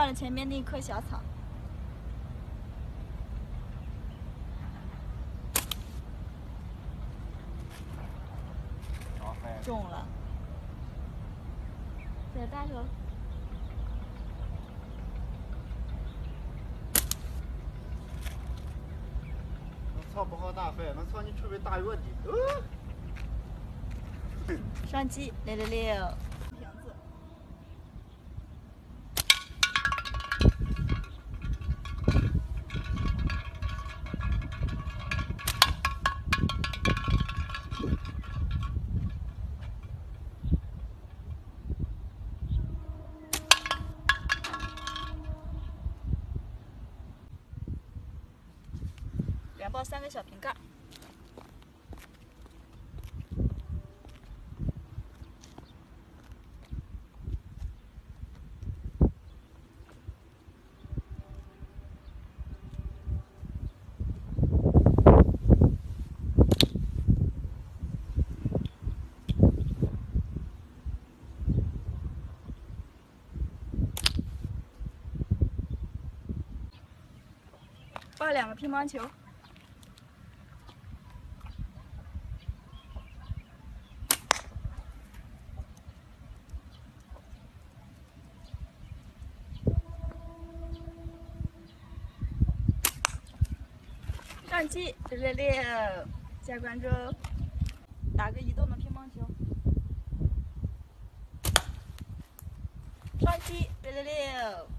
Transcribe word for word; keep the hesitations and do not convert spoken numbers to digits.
到了前面那棵小草。中了，再大球。 能操不好大飞，能操你除非大月底。呃、 上机六六六，瓶子。连爆三个小瓶盖。爆两个乒乓球。上机六六六，加关注，打个移动的乒乓球。上机六六六。